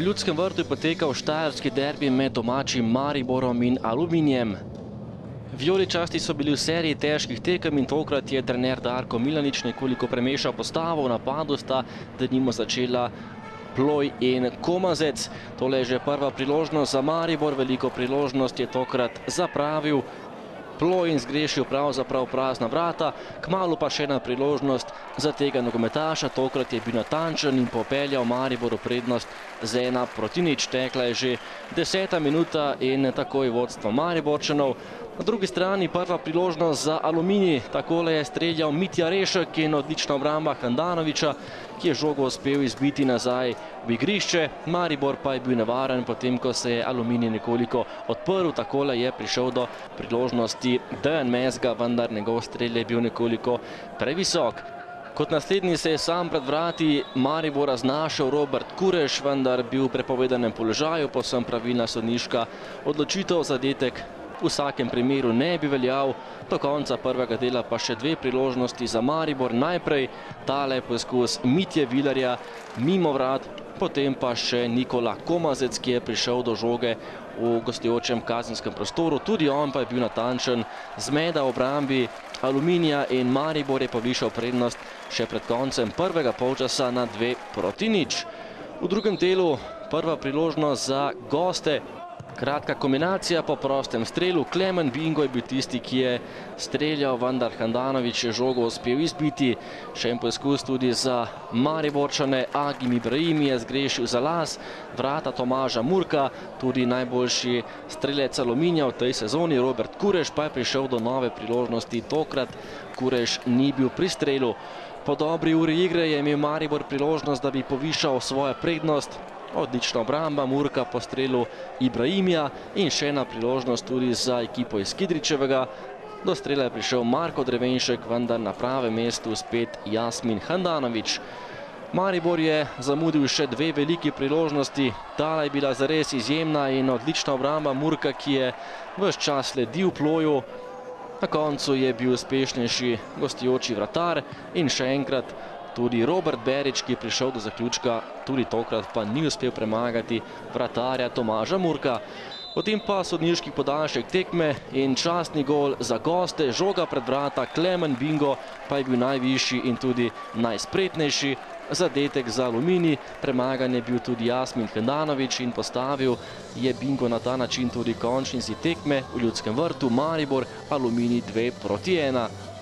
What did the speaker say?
Ljudskem vrtu je potekal štajerski derbi med domačim Mariborom in Aluminijem. Vijoličasti so bili v seriji težkih tekem in tokrat je trener Darko Milanič nekoliko premešal postavo. V napadu sta denimo začela Ploj in Komazec. Tole je že prva priložnost za Maribor, veliko priložnost je tokrat zapravil Ploj in zgrešil pravzaprav prazna vrata. Kmalu pa še ena priložnost za tega nogometaša. Tokrat je bil natančen in popeljal Mariboru prednost z 1:0. Tekla je že 10. minuta in takoj vodstvo Mariborčanov. Na drugi strani prva priložnost za Aluminij. Takole je streljal Mitja Rešek in odlična obramba Handanoviča, ki je žogo uspel izbiti nazaj v igrišče. Maribor pa je bil nevaren, potem ko se je Aluminij nekoliko odprl. Takole je prišel do priložnosti Dejan Mezga, vendar njegov strelj je bil nekoliko previsok. Kot naslednji se je sam pred vrati Maribora znašel Robert Kureš, vendar bil v prepovedanem položaju. Povsem pravilna sodniška odločitev, zadetek v vsakem primeru ne bi veljal. Do konca prvega dela pa še dve priložnosti za Maribor. Najprej tale poskus Mitje Vilerja mimo vrat, potem pa še Nikola Komazec, ki je prišel do žoge v gostujočem kazenskem prostoru. Tudi on pa je bil natančen. Zmeda v obrambi Aluminija in Maribor je povišal prednost še pred koncem prvega polčasa na 2:0. V drugem delu prva priložnost za goste. Kratka kombinacija po prostem strelu. Klemen Bingo je bil tisti, ki je streljal, vendar Handanovič je žogo uspel izbiti. Še en poskus tudi za Mariborčane. Agim Ibrahimi je zgrešil za las. Vrata Tomaža Murka, tudi najboljši strelec Aluminija v tej sezoni. Robert Kureš pa je prišel do nove priložnosti. Tokrat Kureš ni bil pri strelu. Po dobri uri igre je imel Maribor priložnost, da bi povišal svojo prednost. Odlična obramba Murka po strelu Ibrahimija in še ena priložnost tudi za ekipo iz Kidričevega. Do strela je prišel Marko Drevenšek, vendar na pravem mestu spet Jasmin Handanovič. Maribor je zamudil še dve veliki priložnosti. Tala je bila zares izjemna in odlična obramba Murka, ki je ves čas sledil Ploju. Na koncu je bil uspešnejši gostujoči vratar in še enkrat tudi Robert Berič, ki je prišel do zaključka, tudi tokrat pa ni uspel premagati vratarja Tomaža Murka. Potem pa sodniški podaljšek tekme in častni gol za goste. Žoga pred vrata, Klemen Bingo pa je bil najvišji in tudi najspretnejši. Zadetek za Aluminij, premagan je bil tudi Jasmin Handanovič in postavil je Bingo na ta način tudi končni izid tekme v Ljudskem vrtu. Maribor, Aluminij 2:1.